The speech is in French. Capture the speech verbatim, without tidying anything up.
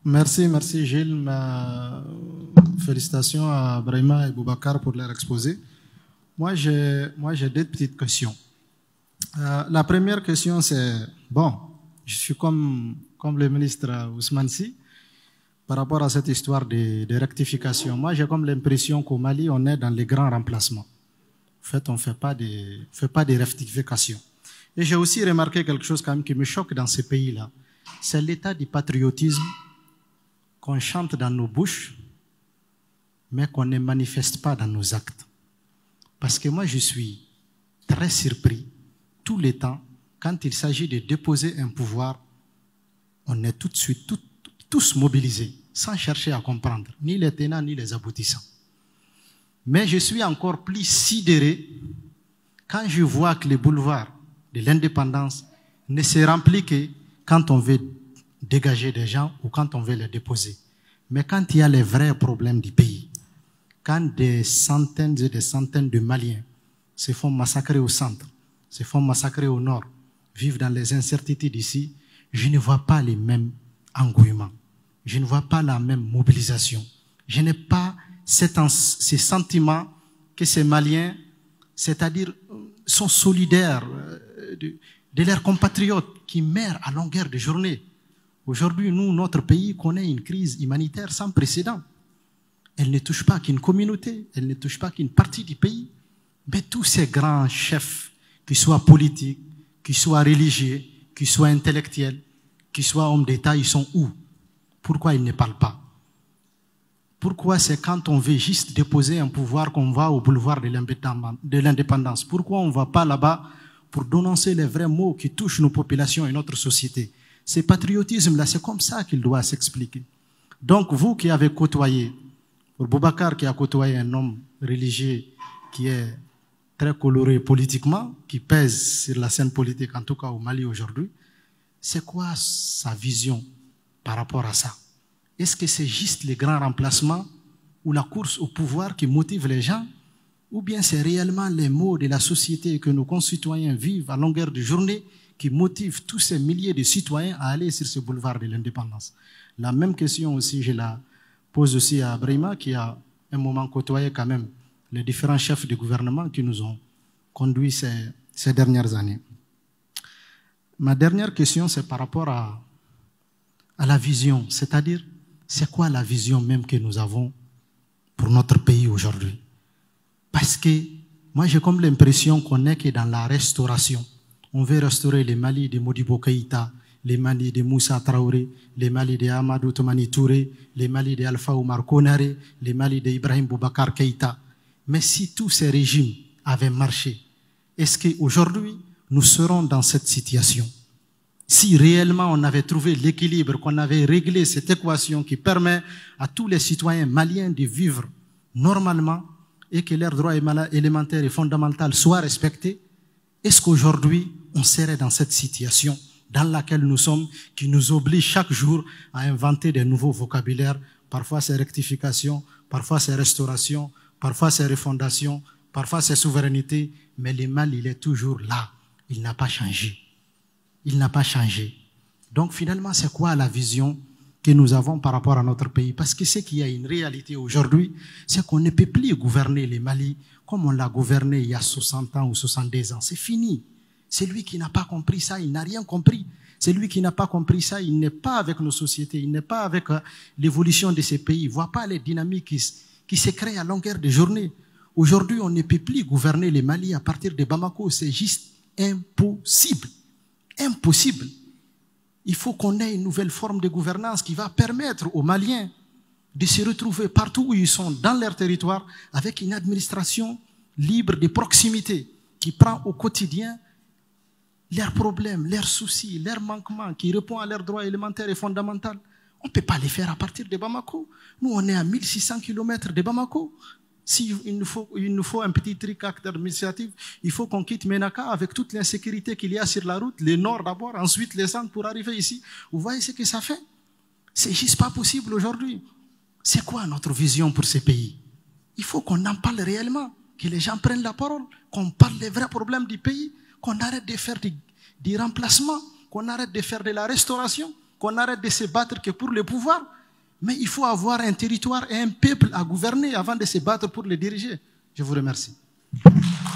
Merci, merci Gilles. Ma... Félicitations à Brahima et Boubacar pour leur exposé. Moi, j'ai moi, j'ai deux petites questions. Euh, la première question, c'est, bon, je suis comme, comme le ministre Ousmane Sy, par rapport à cette histoire de, de rectification. Moi, j'ai comme l'impression qu'au Mali, on est dans les grands remplacements. En fait, on ne fait pas de, fait pas de rectification. Et j'ai aussi remarqué quelque chose quand même qui me choque dans ces pays-là. C'est l'état du patriotisme qu'on chante dans nos bouches, mais qu'on ne manifeste pas dans nos actes. Parce que moi, je suis très surpris, tout le temps, quand il s'agit de déposer un pouvoir, on est tout de suite tout, tous mobilisés, sans chercher à comprendre, ni les tenants, ni les aboutissants. Mais je suis encore plus sidéré quand je vois que les boulevards de l'indépendance ne se remplissent que quand on veut dégager des gens ou quand on veut les déposer. Mais quand il y a les vrais problèmes du pays, quand des centaines et des centaines de Maliens se font massacrer au centre, se font massacrer au nord, vivent dans les incertitudes ici, je ne vois pas les mêmes engouements. Je ne vois pas la même mobilisation. Je n'ai pas cet, ces sentiments que ces Maliens, c'est-à-dire, sont solidaires de, de leurs compatriotes qui meurent à longueur de journée. Aujourd'hui, nous, notre pays connaît une crise humanitaire sans précédent. Elle ne touche pas qu'une communauté, elle ne touche pas qu'une partie du pays. Mais tous ces grands chefs, qu'ils soient politiques, qu'ils soient religieux, qu'ils soient intellectuels, qu'ils soient hommes d'État, ils sont où? Pourquoi ils ne parlent pas? Pourquoi c'est quand on veut juste déposer un pouvoir qu'on va au boulevard de l'indépendance? Pourquoi on ne va pas là-bas pour dénoncer les vrais maux qui touchent nos populations et notre société? Ce patriotisme-là, c'est comme ça qu'il doit s'expliquer. Donc, vous qui avez côtoyé, pour Boubacar qui a côtoyé un homme religieux qui est très coloré politiquement, qui pèse sur la scène politique, en tout cas au Mali aujourd'hui, c'est quoi sa vision par rapport à ça? Est-ce que c'est juste les grands remplacements ou la course au pouvoir qui motive les gens? Ou bien c'est réellement les maux de la société que nos concitoyens vivent à longueur de journée qui motivent tous ces milliers de citoyens à aller sur ce boulevard de l'indépendance? La même question aussi, je la pose aussi à Brahima, qui a un moment côtoyé quand même les différents chefs de gouvernement qui nous ont conduits ces, ces dernières années. Ma dernière question, c'est par rapport à, à la vision, c'est-à-dire, c'est quoi la vision même que nous avons pour notre pays aujourd'hui? Parce que moi, j'ai comme l'impression qu'on n'est que dans la restauration. On veut restaurer les Mali de Modibo Keïta, les Mali de Moussa Traoré, les Mali de Amadou Toumani Touré, les Mali de Alpha Oumar Konaré, les Mali de Ibrahim Boubacar Keïta. Mais si tous ces régimes avaient marché, est-ce qu'aujourd'hui, nous serons dans cette situation? Si réellement on avait trouvé l'équilibre, qu'on avait réglé cette équation qui permet à tous les citoyens maliens de vivre normalement et que leurs droits élémentaires et fondamentaux soient respectés, est-ce qu'aujourd'hui on serait dans cette situation dans laquelle nous sommes, qui nous oblige chaque jour à inventer des nouveaux vocabulaires? Parfois c'est rectification, parfois c'est restauration, parfois c'est refondation, parfois c'est souveraineté, mais le mal il est toujours là, il n'a pas changé. Il n'a pas changé. Donc finalement, c'est quoi la vision que nous avons par rapport à notre pays? Parce que ce qu'il y a une réalité aujourd'hui, c'est qu'on ne peut plus gouverner le Mali comme on l'a gouverné il y a soixante ans ou soixante-deux ans. C'est fini. Celui qui n'a pas compris ça, il n'a rien compris. Celui qui n'a pas compris ça, il n'est pas avec nos sociétés, il n'est pas avec l'évolution de ces pays. Il ne voit pas les dynamiques qui, qui se créent à longueur de journée. Aujourd'hui, on ne peut plus gouverner le Mali à partir de Bamako. C'est juste impossible. Impossible. Il faut qu'on ait une nouvelle forme de gouvernance qui va permettre aux Maliens de se retrouver partout où ils sont, dans leur territoire, avec une administration libre de proximité, qui prend au quotidien leurs problèmes, leurs soucis, leurs manquements, qui répond à leurs droits élémentaires et fondamentaux. On ne peut pas les faire à partir de Bamako. Nous, on est à mille six cents kilomètres de Bamako. S'il nous faut, il nous faut un petit truc administratif, il faut qu'on quitte Ménaka avec toute l'insécurité qu'il y a sur la route, le nord d'abord, ensuite les centres pour arriver ici. Vous voyez ce que ça fait? C'est juste pas possible aujourd'hui. C'est quoi notre vision pour ces pays? Il faut qu'on en parle réellement, que les gens prennent la parole, qu'on parle des vrais problèmes du pays, qu'on arrête de faire du, du remplacement, qu'on arrête de faire de la restauration, qu'on arrête de se battre que pour le pouvoir. Mais il faut avoir un territoire et un peuple à gouverner avant de se battre pour le diriger. Je vous remercie.